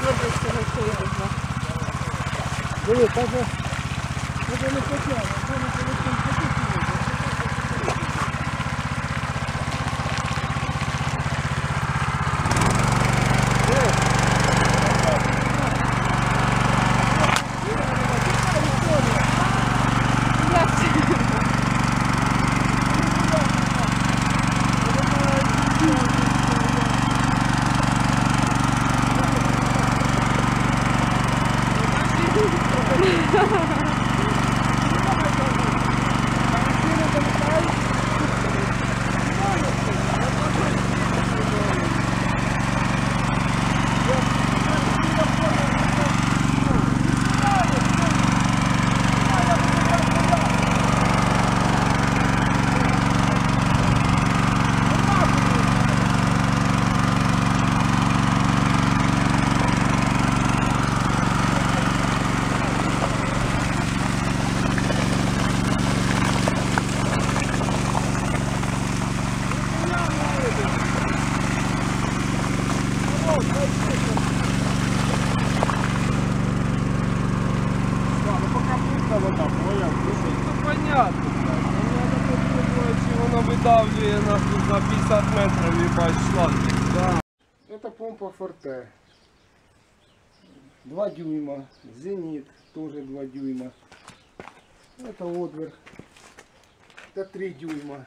Диви, так же не потягне. Выдавливая на 50 метров и пошла. Да. Это помпа Форте. 2 дюйма. Зенит тоже 2 дюйма. Это Одвер. Это 3 дюйма.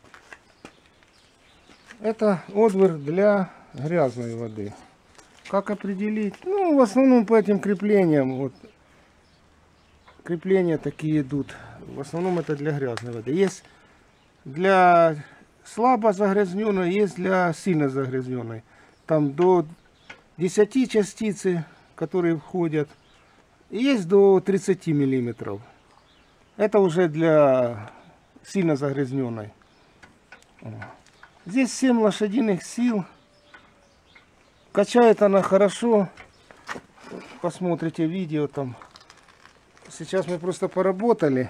Это Одвер для грязной воды. Как определить? Ну, в основном по этим креплениям. Вот. Крепления такие идут. В основном это для грязной воды. Есть для слабо загрязненной, есть для сильно загрязненной. Там до 10 частиц, которые входят. Есть до 30 миллиметров. Это уже для сильно загрязненной. Здесь 7 лошадиных сил. Качает она хорошо. Посмотрите видео там. Сейчас мы просто поработали.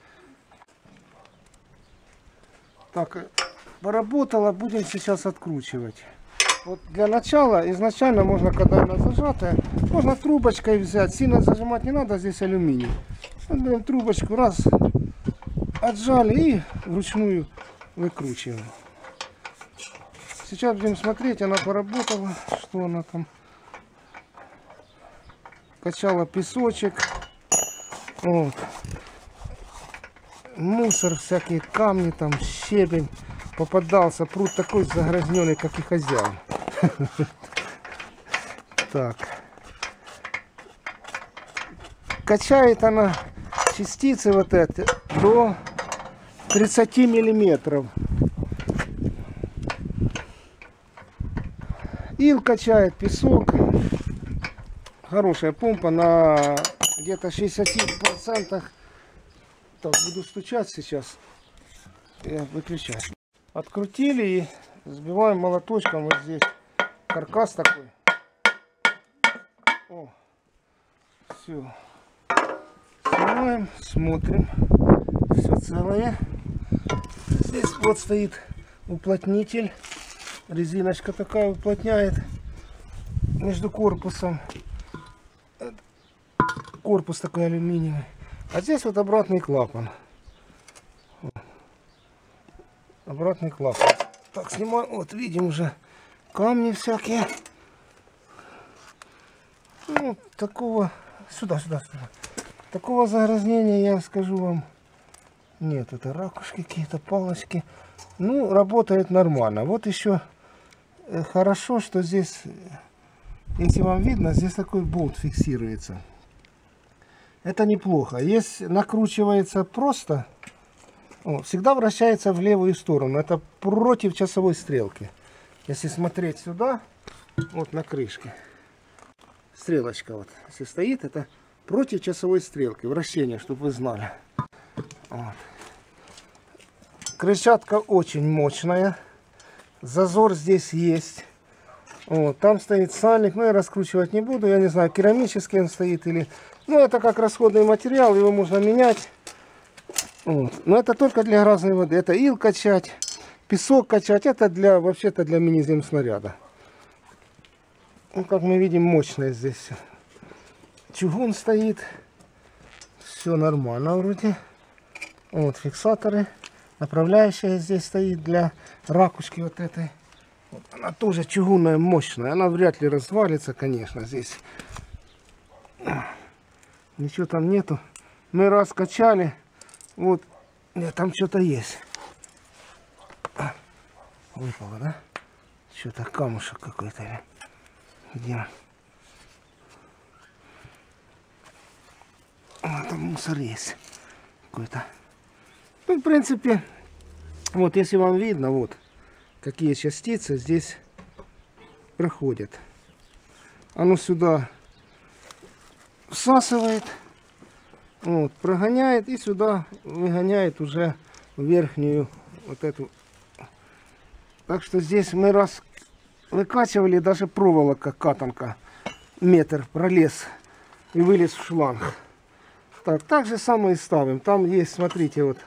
Так, поработала, будем сейчас откручивать. Вот для начала, изначально можно, когда она зажатая, можно трубочкой взять. Сильно зажимать не надо, здесь алюминий. Вот берем трубочку, раз, отжали и вручную выкручиваем. Сейчас будем смотреть, она поработала, что она там. Качала песочек. Вот. Мусор, всякие камни, там щебень попадался. Пруд такой загрязненный, как и хозяин. Так. Качает она частицы вот эти до 30 миллиметров. Ил качает, песок. Хорошая помпа на где-то 60%. Так, буду стучать сейчас. Я выключаю. Открутили и сбиваем молоточком вот здесь. Каркас такой. О, все. Снимаем, смотрим. Все целое. Здесь вот стоит уплотнитель. Резиночка такая уплотняет между корпусом. Корпус такой алюминиевый. А здесь вот обратный клапан. Обратный клапан. Так, снимаем. Вот видим уже камни всякие. Ну, такого... Сюда. Такого загрязнения, я скажу вам, нет. Это ракушки, какие-то палочки. Ну, работает нормально. Вот еще хорошо, что здесь, если вам видно, здесь такой болт фиксируется. Это неплохо. Если накручивается просто, всегда вращается в левую сторону. Это против часовой стрелки. Если смотреть сюда, вот на крышке, стрелочка вот, если стоит, это против часовой стрелки. Вращение, чтобы вы знали. Вот. Крыльчатка очень мощная. Зазор здесь есть. Вот, там стоит сальник, но я раскручивать не буду. Я не знаю, керамический он стоит или... Ну, это как расходный материал, его можно менять. Вот. Но это только для грязной воды. Это ил качать, песок качать. Это для, вообще-то для мини-земснаряда. Ну, как мы видим, мощная здесь. Чугун стоит. Все нормально вроде. Вот фиксаторы. Направляющая здесь стоит для ракушки вот этой. Вот она тоже чугунная, мощная. Она вряд ли развалится, конечно, здесь. Ничего там нету. Мы раз качали. Вот. Нет, там что-то есть. Выпало, да? Что-то камушек какой-то. Где? А, там мусор есть. Какой-то. Ну, в принципе, вот если вам видно, вот, какие частицы здесь проходят. Оно сюда всасывает, вот, прогоняет и сюда выгоняет уже в верхнюю вот эту. Так что здесь мы раз выкачивали, даже проволока, катанка, метр пролез и вылез в шланг. Так же самое и ставим. Там есть, смотрите, вот.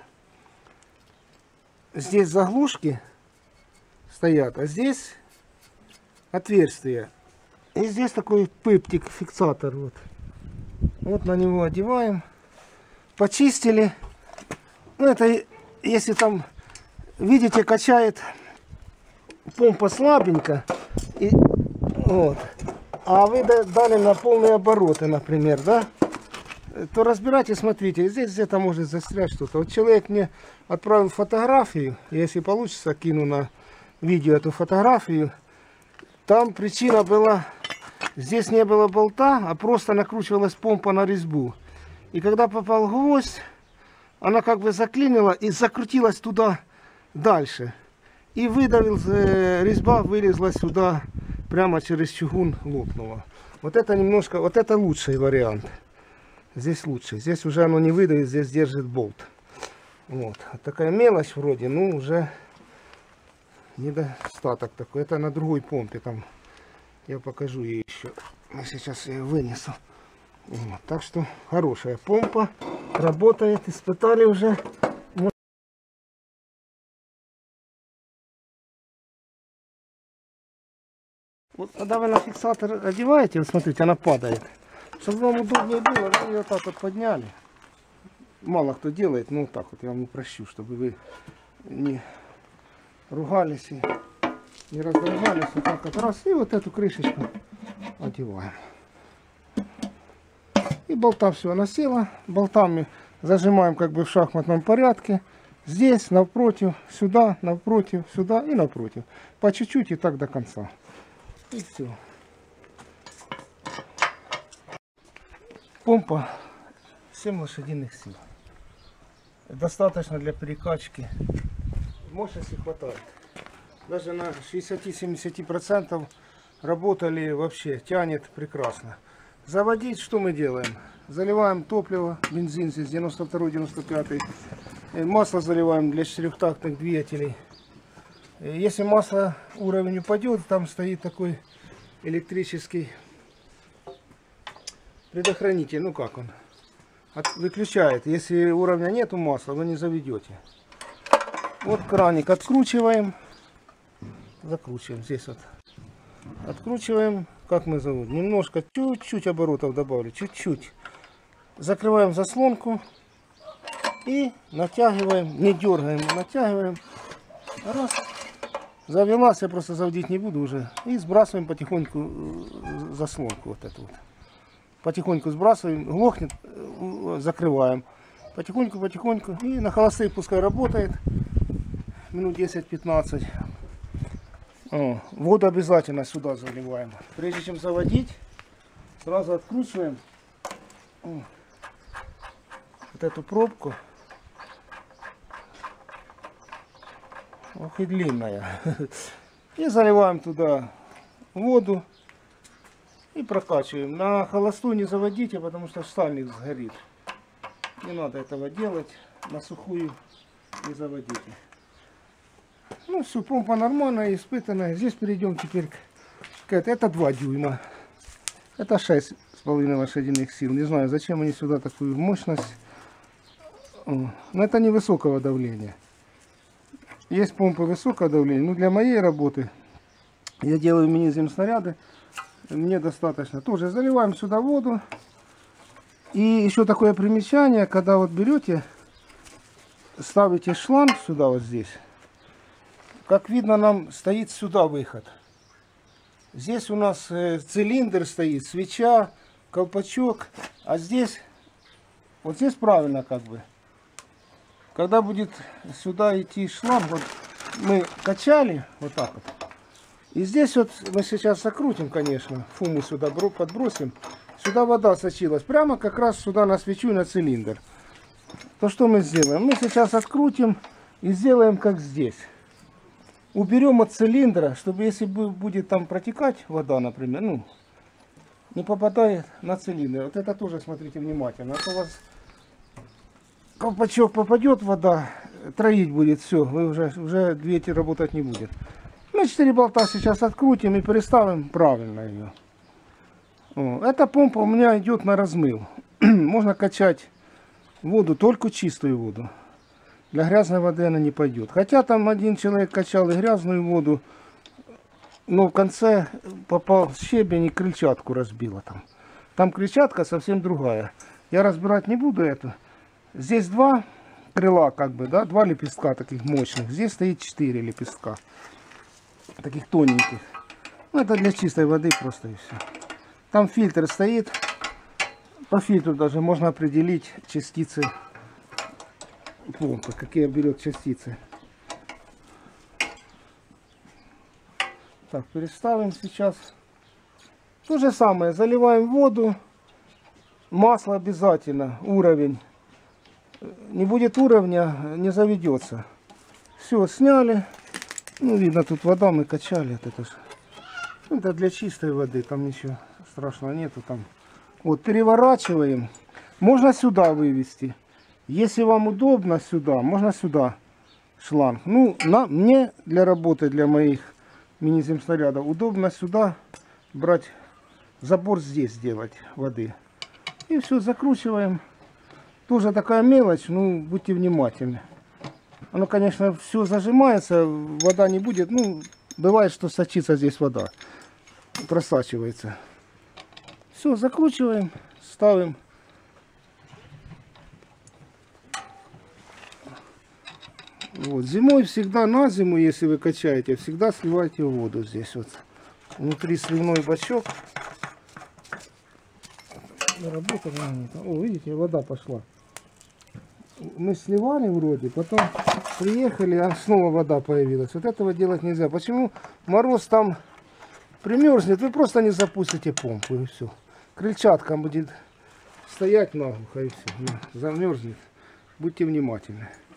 Здесь заглушки стоят, а здесь отверстие. И здесь такой пыптик, фиксатор. Вот на него одеваем. Почистили. Ну, это если там, видите, качает помпа слабенько. И, вот. А вы дали на полные обороты, например, да? То разбирайте, смотрите, здесь где-то может застрять что-то. Вот человек мне отправил фотографию, если получится, кину на видео эту фотографию. Там причина была, здесь не было болта, а просто накручивалась помпа на резьбу. И когда попал гвоздь, она как бы заклинила и закрутилась туда дальше. И выдавил, резьба вылезла сюда, прямо через чугун лопнула. Вот это немножко, вот это лучший вариант. Здесь лучше. Здесь уже оно не выдавит, здесь держит болт. Вот. А такая мелочь вроде, ну уже недостаток такой. Это на другой помпе. Там я покажу ей еще. Я сейчас ее вынесу. Вот. Так что хорошая помпа. Работает. Испытали уже. Вот когда вы на фиксатор одеваете, вот смотрите, она падает. Чтобы вам удобнее было, вы ее так вот подняли. Мало кто делает, но вот так вот я вам упрощу, чтобы вы не ругались и не раздражались. Вот так вот раз, и вот эту крышечку одеваем. И болта все, она села. Болтами зажимаем как бы в шахматном порядке. Здесь, напротив, сюда, напротив, сюда и напротив. По чуть-чуть и так до конца. И все. Помпа 7 лошадиных сил. Достаточно для перекачки. Мощности хватает. Даже на 60-70% работали вообще. Тянет прекрасно. Заводить что мы делаем? Заливаем топливо, бензин здесь 92-95. Масло заливаем для четырехтактных двигателей. Если масло уровень упадет, там стоит такой электрический предохранитель, ну как он, выключает. Если уровня нету масла, вы не заведете. Вот краник откручиваем, закручиваем здесь вот, откручиваем, как мы заводим, немножко, чуть-чуть оборотов добавлю, чуть-чуть. Закрываем заслонку и натягиваем, не дергаем, натягиваем. Раз, завелась, я просто заводить не буду уже, и сбрасываем потихоньку заслонку вот эту вот. Потихоньку сбрасываем, глохнет, закрываем. Потихоньку, и на холостых пускай работает. Минут 10-15. Воду обязательно сюда заливаем. Прежде чем заводить, сразу откручиваем вот эту пробку. Ох и длинная. И заливаем туда воду. И прокачиваем. На холостую не заводите, потому что сальник сгорит. Не надо этого делать. На сухую не заводите. Ну все, помпа нормальная, испытанная. Здесь перейдем теперь к этой. Это 2 дюйма. Это 6,5 лошадиных сил. Не знаю, зачем они сюда такую мощность. Но это не высокого давления. Есть помпы высокого давления. Но для моей работы я делаю мини-земснаряды. мне достаточно. Тоже заливаем сюда воду. И еще такое примечание, когда вот берете, ставите шланг сюда вот здесь. Как видно, нам стоит сюда выход. Здесь у нас цилиндр стоит, свеча, колпачок. А здесь, вот здесь правильно как бы. Когда будет сюда идти шланг, вот мы качали вот так вот. И здесь вот мы сейчас закрутим, конечно, фуму сюда подбросим. Сюда вода сочилась. Прямо как раз сюда на свечу и на цилиндр. То что мы сделаем? Мы сейчас открутим и сделаем как здесь. Уберем от цилиндра, чтобы если будет там протекать вода, например, ну, не попадает на цилиндр. Вот это тоже смотрите внимательно. А то у вас колпачок попадет вода, троить будет все, вы уже двигатель работать не будет. Мы 4 болта сейчас открутим и переставим правильно ее. Эта помпа у меня идет на размыл. Можно качать воду, только чистую воду. Для грязной воды она не пойдет. Хотя там один человек качал и грязную воду, но в конце попал щебень и крыльчатку разбила там. Там крыльчатка совсем другая. Я разбирать не буду это. Здесь 2 крыла, как бы, да, 2 лепестка таких мощных. Здесь стоит 4 лепестка. Таких тоненьких. Ну, это для чистой воды просто и все. Там фильтр стоит. По фильтру даже можно определить частицы помпы, какие берет частицы. Так, переставим сейчас. То же самое, заливаем воду, масло обязательно, уровень. Не будет уровня, не заведется. Все, сняли. Ну, видно, тут вода мы качали. Это для чистой воды, там ничего страшного нету. Там. Вот, переворачиваем. Можно сюда вывести. Если вам удобно сюда, можно сюда шланг. Ну, мне для работы, для моих мини-земснарядов удобно сюда брать, забор здесь делать воды. И все, закручиваем. Тоже такая мелочь, ну, будьте внимательны. Оно, конечно, все зажимается, вода не будет. Ну, бывает, что сочится здесь вода, просачивается. Все, закручиваем, ставим. Вот. Зимой всегда на зиму, если вы качаете, всегда сливайте воду здесь. Вот. Внутри сливной бачок. О, видите, вода пошла. Мы сливали вроде, потом приехали, а снова вода появилась. Вот этого делать нельзя. Почему? Мороз там примерзнет, вы просто не запустите помпу и все. Крыльчатка будет стоять наглухо и все. Замерзнет. Будьте внимательны.